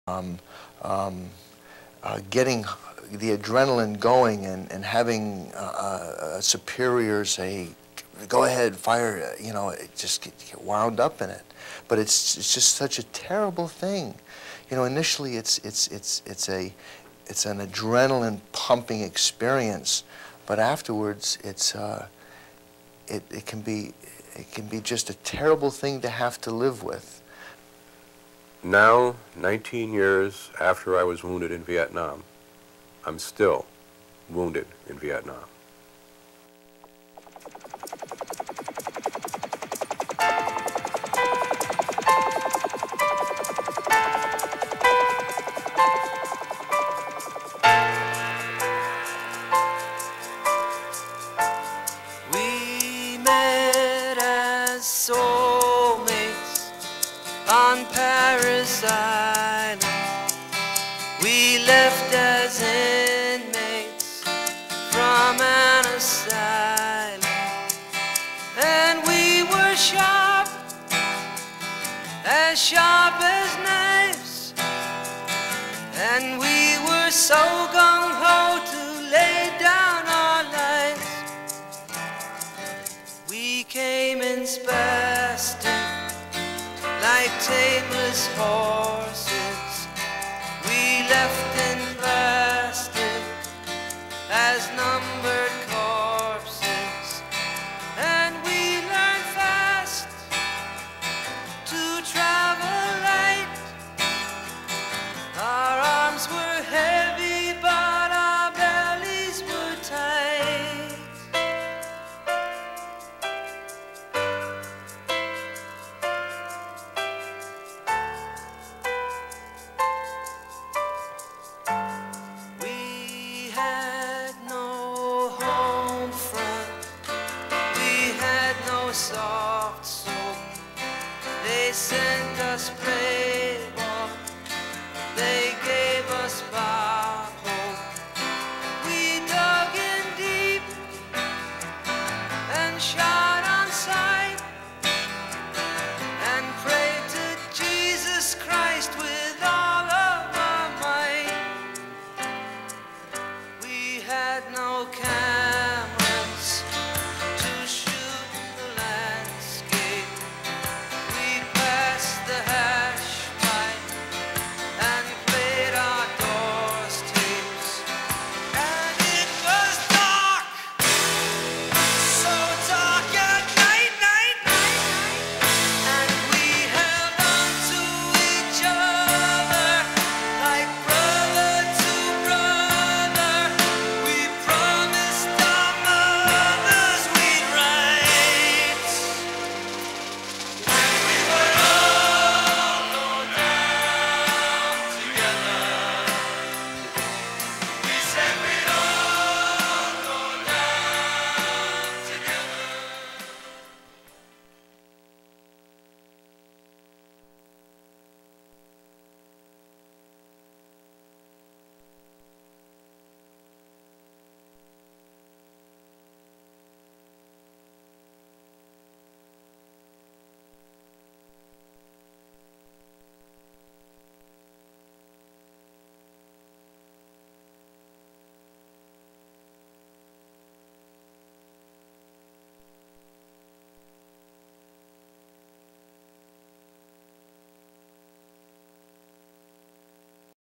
um, um, getting the adrenaline going and having a superior say, go ahead, fire, you know, just get wound up in it. But it's just such a terrible thing. You know, initially it's an adrenaline pumping experience, but afterwards it can be just a terrible thing to have to live with. Now, 19 years after I was wounded in Vietnam, I'm still wounded in Vietnam. We met as soulmates on Paris Island. We left as inmates from an asylum, and we were sharp as knives, and we were so gung-ho to lay down our lives. We came in spastic like tameless horses,